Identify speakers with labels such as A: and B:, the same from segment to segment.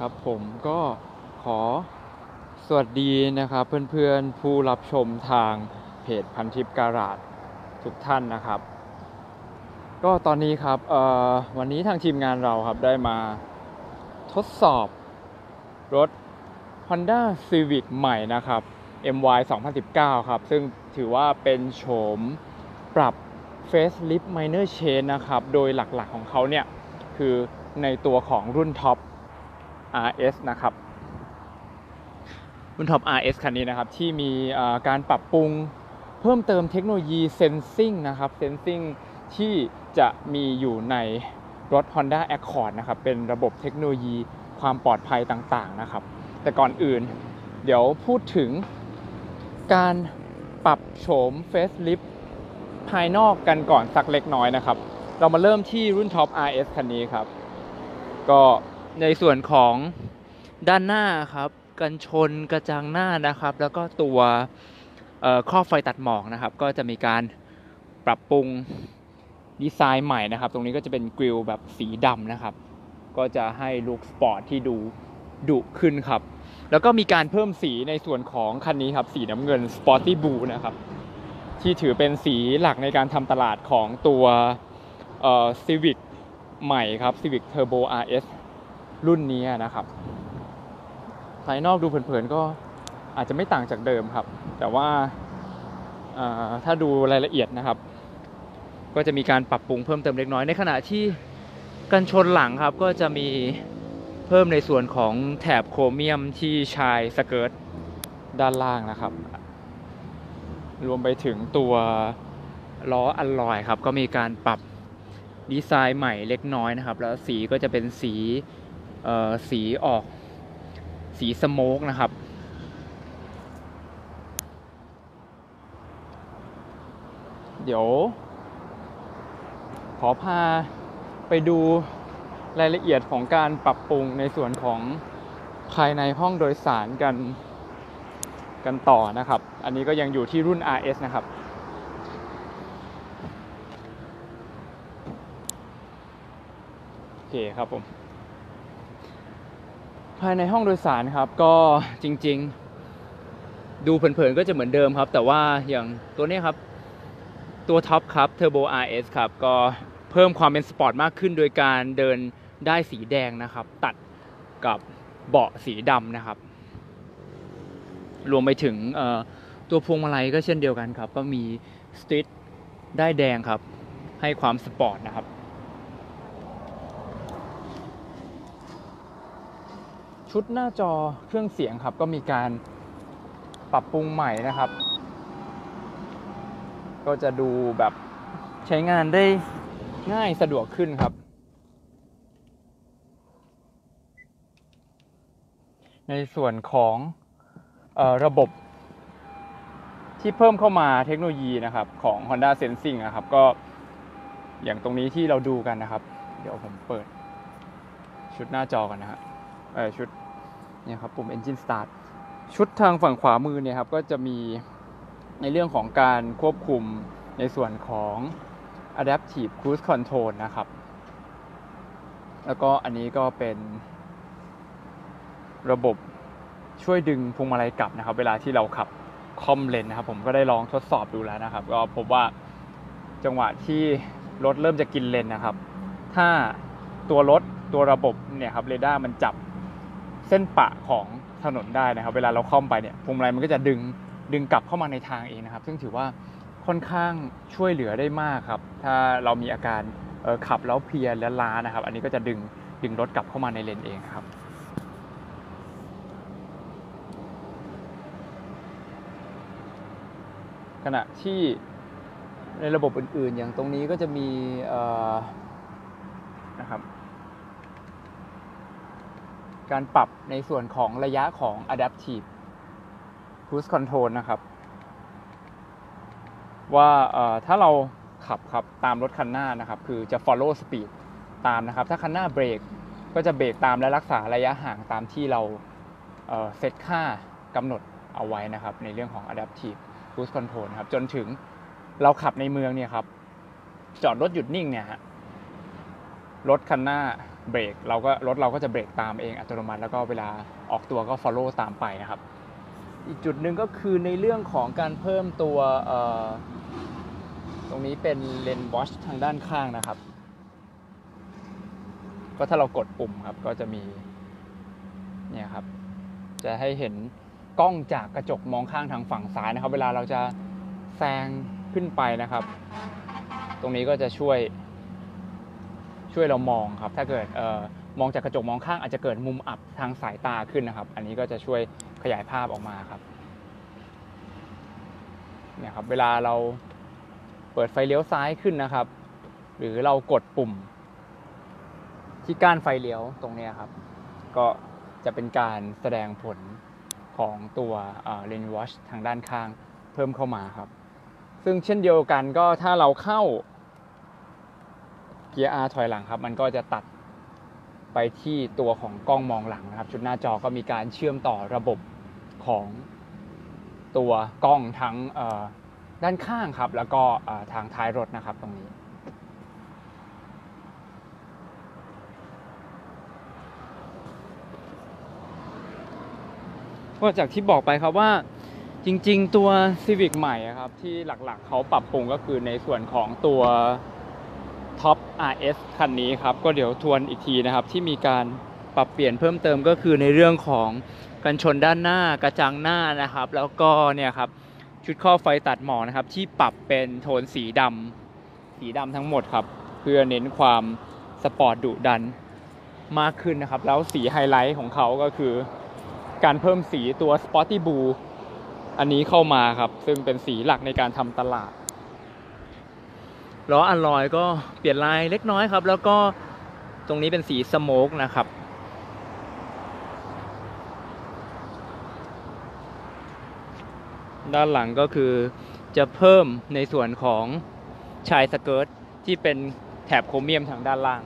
A: ครับผมก็ขอสวัสดีนะครับเพื่อนๆผู้รับชมทางเพจพันทิปการาดทุกท่านนะครับก็ตอนนี้ครับวันนี้ทางทีมงานเราครับได้มาทดสอบรถ Honda Civic ใหม่นะครับ MY 2019ครับซึ่งถือว่าเป็นโฉมปรับ Facelift Minor Change นะครับโดยหลักๆของเขาเนี่ยคือในตัวของรุ่นท็อปRS นะครับรุ่นท็อป RS คันนี้นะครับที่มีการปรับปรุงเพิ่มเติมเทคโนโลยี Sensing นะครับ Sensing ที่จะมีอยู่ในรถ Honda Accord นะครับเป็นระบบเทคโนโลยีความปลอดภัยต่างๆนะครับแต่ก่อนอื่นเดี๋ยวพูดถึงการปรับโฉม Facelift ภายนอกกันก่อนสักเล็กน้อยนะครับเรามาเริ่มที่รุ่นท็อป RS คันนี้ครับก็ในส่วนของด้านหน้าครับกันชนกระจังหน้านะครับแล้วก็ตัวครอบไฟตัดหมอกนะครับก็จะมีการปรับปรุงดีไซน์ใหม่นะครับตรงนี้ก็จะเป็นกริลแบบสีดำนะครับก็จะให้ลุคสปอร์ตที่ดูดุขึ้นครับแล้วก็มีการเพิ่มสีในส่วนของคันนี้ครับสีน้ำเงิน Sporty Blue นะครับที่ถือเป็นสีหลักในการทำตลาดของตัวCivic ใหม่ครับ Civic Turbo RS รุ่นนี้นะครับภายนอกดูเผินๆก็อาจจะไม่ต่างจากเดิมครับแต่ว่าถ้าดูรายละเอียดนะครับก็จะมีการปรับปรุงเพิ่มเติมเล็กน้อยในขณะที่กันชนหลังครับก็จะมีเพิ่มในส่วนของแถบโครเมียมที่ชายสเกิร์ตด้านล่างนะครับรวมไปถึงตัวล้ออัลลอยครับก็มีการปรับดีไซน์ใหม่เล็กน้อยนะครับแล้วสีก็จะเป็นสีออกสีสโมกนะครับเดี๋ยวขอพาไปดูรายละเอียดของการปรับปรุงในส่วนของภายในห้องโดยสารกันต่อนะครับอันนี้ก็ยังอยู่ที่รุ่น RS นะครับโอเคครับผมภายในห้องโดยสารครับก็จริงๆดูเผินๆก็จะเหมือนเดิมครับแต่ว่าอย่างตัวนี้ครับตัวท็อปครับ Turbo RS ครับก็เพิ่มความเป็นสปอร์ตมากขึ้นโดยการเดินได้สีแดงนะครับตัดกับเบาะสีดำนะครับรวมไปถึงตัวพวงมาลัยก็เช่นเดียวกันครับก็มีสตริทได้แดงครับให้ความสปอร์ตนะครับชุดหน้าจอเครื่องเสียงครับก็มีการปรับปรุงใหม่นะครับก็จะดูแบบใช้งานได้ง่ายสะดวกขึ้นครับในส่วนของระบบที่เพิ่มเข้ามาเทคโนโลยีนะครับของ Honda Sensing นะครับก็อย่างตรงนี้ที่เราดูกันนะครับเดี๋ยวผมเปิดชุดหน้าจอกันนะฮะชุดเนี่ยครับปุ่ม Engine Start ชุดทางฝั่งขวามือเนี่ยครับก็จะมีในเรื่องของการควบคุมในส่วนของ Adaptive Cruise Control นะครับแล้วก็อันนี้ก็เป็นระบบช่วยดึงพวงมาลัยกลับนะครับเวลาที่เราขับคอมเลนนะครับผมก็ได้ลองทดสอบดูแล้วนะครับก็พบว่าจังหวะที่รถเริ่มจะกินเลนนะครับถ้าตัวระบบเนี่ยครับเรดาร์มันจับเส้นปะของถนนได้นะครับเวลาเราคล่อมไปเนี่ยพวงมาลัยมันก็จะดึงกลับเข้ามาในทางเองนะครับซึ่งถือว่าค่อนข้างช่วยเหลือได้มากครับถ้าเรามีอาการขับแล้วเพลียและล้านะครับอันนี้ก็จะดึงรถกลับเข้ามาในเลนเองครับขณะที่ในระบบอื่นๆอย่างตรงนี้ก็จะมีนะครับการปรับในส่วนของระยะของ Adaptive Cruise Control นะครับว่าถ้าเราขับตามรถคันหน้านะครับคือจะ follow speed ตามนะครับถ้าคันหน้าเบรกก็จะเบรกตามและรักษาระยะห่างตามที่เราเซตค่ากำหนดเอาไว้นะครับในเรื่องของ Adaptive Cruise Control นะครับจนถึงเราขับในเมืองเนี่ยครับจอดรถหยุดนิ่งเนี่ยฮะรถคันหน้าเบรกรถเราก็จะเบรกตามเองอัตโนมัติแล้วก็เวลาออกตัวก็ follow ตามไปนะครับอีกจุดหนึ่งก็คือในเรื่องของการเพิ่มตัวตรงนี้เป็นเลนส์วอชทางด้านข้างนะครับก็ถ้าเรากดปุ่มครับก็จะมีเนี่ยครับจะให้เห็นกล้องจากกระจกมองข้างทางฝั่งซ้ายนะครับเวลาเราจะแซงขึ้นไปนะครับตรงนี้ก็จะช่วยเรามองครับถ้าเกิดมองจากกระจกมองข้างอาจจะเกิดมุมอับทางสายตาขึ้นนะครับอันนี้ก็จะช่วยขยายภาพออกมาครับเนี่ยครับเวลาเราเปิดไฟเลี้ยวซ้ายขึ้นนะครับหรือเรากดปุ่มที่ก้านไฟเลี้ยวตรงนี้ครับก็จะเป็นการแสดงผลของตัวเลนส์วอชทางด้านข้างเพิ่มเข้ามาครับซึ่งเช่นเดียวกันก็ถ้าเราเข้าเกียร์ R ถอยหลังครับมันก็จะตัดไปที่ตัวของกล้องมองหลังนะครับชุดหน้าจอก็มีการเชื่อมต่อระบบของตัวกล้องทั้งด้านข้างครับแล้วก็ทางท้ายรถนะครับตรงนี้ก็จากที่บอกไปครับว่าจริงๆตัว Civic ใหม่ครับที่หลักๆเขาปรับปรุงก็คือในส่วนของตัว Top RS คันนี้ครับก็เดี๋ยวทวนอีกทีนะครับที่มีการปรับเปลี่ยนเพิ่มเติมก็คือในเรื่องของกันชนด้านหน้ากระจังหน้านะครับแล้วก็เนี่ยครับชุดครอบไฟตัดหมอกนะครับที่ปรับเป็นโทนสีดำทั้งหมดครับเพื่อเน้นความสปอร์ตดุดันมากขึ้นนะครับแล้วสีไฮไลท์ของเขาก็คือการเพิ่มสีตัว Sporty Blue อันนี้เข้ามาครับซึ่งเป็นสีหลักในการทำตลาดล้ออัลลอยก็เปลี่ยนลายเล็กน้อยครับแล้วก็ตรงนี้เป็นสีสโมกนะครับด้านหลังก็คือจะเพิ่มในส่วนของชายสเกิร์ตที่เป็นแถบโครเมียมทางด้านล่าง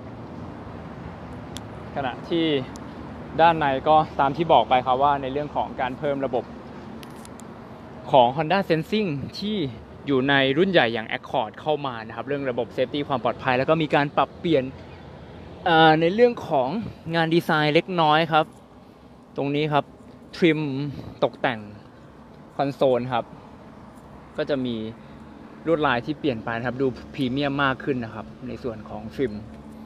A: ขณะที่ด้านในก็ตามที่บอกไปครับว่าในเรื่องของการเพิ่มระบบของ Honda Sensing ที่อยู่ในรุ่นใหญ่อย่าง Accord เข้ามานะครับเรื่องระบบเซฟตี้ความปลอดภัยแล้วก็มีการปรับเปลี่ยนในเรื่องของงานดีไซน์เล็กน้อยครับตรงนี้ครับทริมตกแต่งคอนโซลครับก็จะมีลวดลายที่เปลี่ยนไปนะครับดูพรีเมียมมากขึ้นนะครับในส่วนของทริม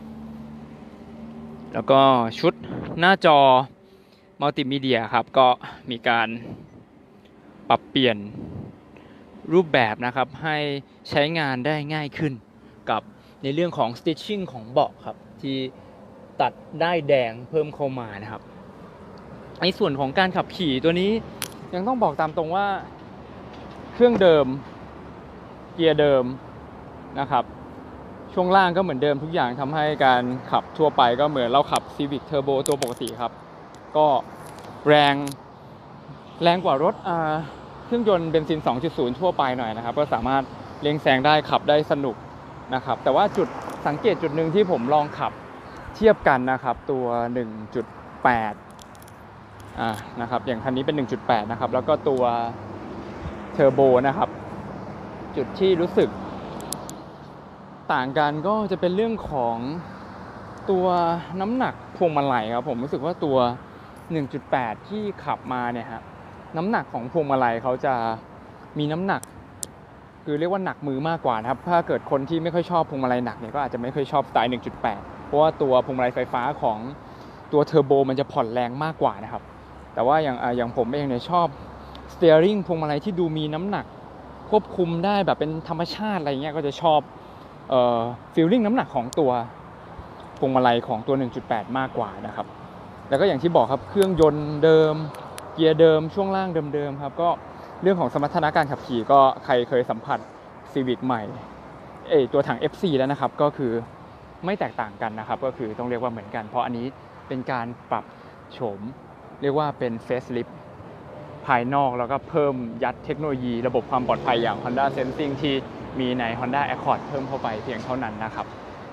A: แล้วก็ชุดหน้าจอมัลติมีเดียครับก็มีการปรับเปลี่ยนรูปแบบนะครับให้ใช้งานได้ง่ายขึ้นกับในเรื่องของ stitching ของเบาะครับที่ตัดได้แดงเพิ่มเข้ามานะครับในส่วนของการขับขี่ตัวนี้ยังต้องบอกตามตรงว่าเครื่องเดิมเกียร์เดิมนะครับช่วงล่างก็เหมือนเดิมทุกอย่างทำให้การขับทั่วไปก็เหมือนเราขับ Civic Turbo ตัวปกติครับก็แรงกว่ารถเครื่องยนต์เบนซิน 2.0 ทั่วไปหน่อยนะครับก็สามารถเร่งแซงได้ขับได้สนุกนะครับแต่ว่าจุดสังเกตจุดหนึ่งที่ผมลองขับเทียบกันนะครับตัว 1.8 นะครับอย่างคันนี้เป็น 1.8 นะครับแล้วก็ตัวเทอร์โบนะครับจุดที่รู้สึกต่างกันก็จะเป็นเรื่องของตัวน้ำหนักพวงมาลัยครับผมรู้สึกว่าตัว 1.8 ที่ขับมาเนี่ยฮะน้ำหนักของพวงมาลัยเขาจะมีน้ำหนักคือเรียกว่าหนักมือมากกว่านะครับถ้าเกิดคนที่ไม่ค่อยชอบพวงมาลัยหนักเนี่ยก็อาจจะไม่ค่อยชอบสไตล์ 1.8 เพราะว่าตัวพวงมาลัยไฟฟ้าของตัวเทอร์โบมันจะผ่อนแรงมากกว่านะครับแต่ว่าอย่างผมเองเนี่ยชอบสเตียริงพวงมาลัยที่ดูมีน้ำหนักควบคุมได้แบบเป็นธรรมชาติอะไรเงี้ยก็จะชอบฟีลลิ่งน้ำหนักของตัวพวงมาลัยของตัว 1.8 มากกว่านะครับแล้วก็อย่างที่บอกครับเครื่องยนต์เดิมเกียร์เดิมช่วงล่างเดิมๆครับก็เรื่องของสมรรถนะการขับขี่ก็ใครเคยสัมผัส Civic ใหม่ตัวถัง FC แล้วนะครับก็คือไม่แตกต่างกันนะครับก็คือต้องเรียกว่าเหมือนกันเพราะอันนี้เป็นการปรับโฉมเรียกว่าเป็น Facelift ภายนอกแล้วก็เพิ่มยัดเทคโนโลยีระบบความปลอดภัยอย่าง Honda Sensing ที่มีใน Honda Accord เพิ่มเข้าไปเพียงเท่านั้นนะครับ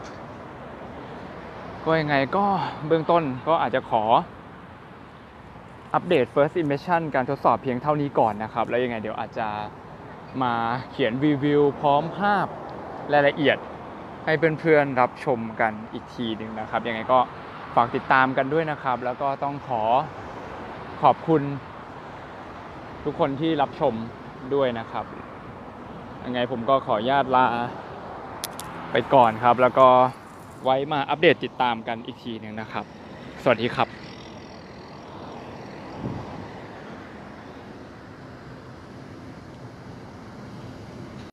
A: ก็ยังไงก็เบื้องต้นก็อาจจะขออัปเดต First Impression การทดสอบเพียงเท่านี้ก่อนนะครับแล้วยังไงเดี๋ยวอาจจะมาเขียนรีวิวพร้อมภาพรายละเอียดให้เพื่อนๆรับชมกันอีกทีหนึ่งนะครับยังไงก็ฝากติดตามกันด้วยนะครับแล้วก็ต้องขอบคุณทุกคนที่รับชมด้วยนะครับยังไงผมก็ขออนุญาตลาไปก่อนครับแล้วก็ไว้มาอัปเดตติดตามกันอีกทีหนึ่งนะครับสวัสดีครับ